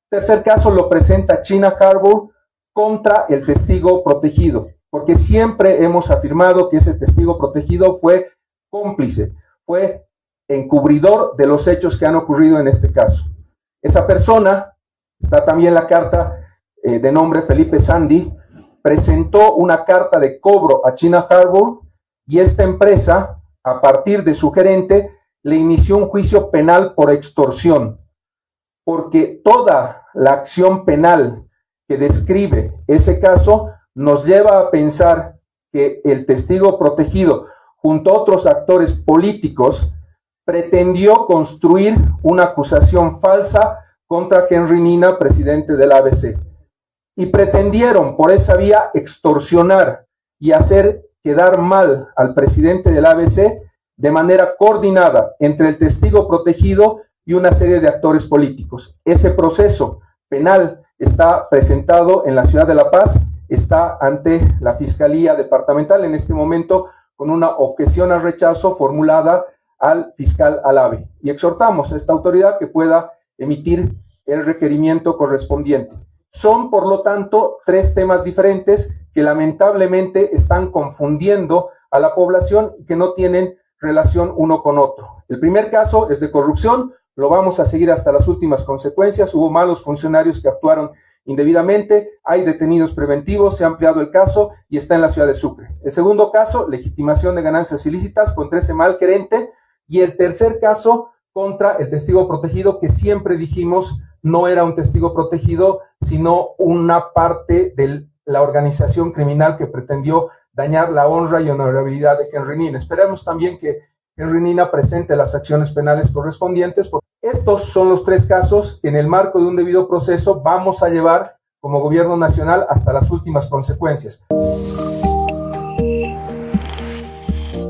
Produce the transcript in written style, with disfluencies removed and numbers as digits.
Tercer caso lo presenta China Harbor contra el testigo protegido, porque siempre hemos afirmado que ese testigo protegido fue cómplice, fue encubridor de los hechos que han ocurrido en este caso. Esa persona, está también la carta de nombre Felipe Sandy, presentó una carta de cobro a China Harbor y esta empresa, a partir de su gerente, le inició un juicio penal por extorsión, porque toda la acción penal que describe ese caso nos lleva a pensar que el testigo protegido, junto a otros actores políticos, pretendió construir una acusación falsa contra Henry Nina, presidente del ABC, y pretendieron por esa vía extorsionar y hacer quedar mal al presidente del ABC de manera coordinada entre el testigo protegido y una serie de actores políticos. Ese proceso penal está presentado en la ciudad de La Paz, está ante la Fiscalía Departamental en este momento con una objeción al rechazo formulada al fiscal Alave. Y exhortamos a esta autoridad que pueda emitir el requerimiento correspondiente. Son, por lo tanto, tres temas diferentes que lamentablemente están confundiendo a la población y que no tienen relación uno con otro. El primer caso es de corrupción, lo vamos a seguir hasta las últimas consecuencias. Hubo malos funcionarios que actuaron indebidamente, hay detenidos preventivos, se ha ampliado el caso y está en la ciudad de Sucre. El segundo caso, legitimación de ganancias ilícitas contra ese mal gerente. Y el tercer caso, contra el testigo protegido, que siempre dijimos no era un testigo protegido, sino una parte de la organización criminal que pretendió dañar la honra y honorabilidad de Henry Nina. Esperamos también que Henry Nina presente las acciones penales correspondientes, porque estos son los tres casos que en el marco de un debido proceso vamos a llevar como gobierno nacional hasta las últimas consecuencias.